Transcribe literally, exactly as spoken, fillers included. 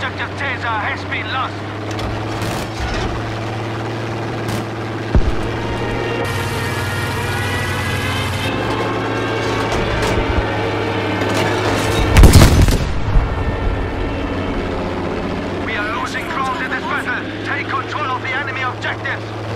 Objective Caesar has been lost. We are losing ground in this battle. Take control of the enemy objectives.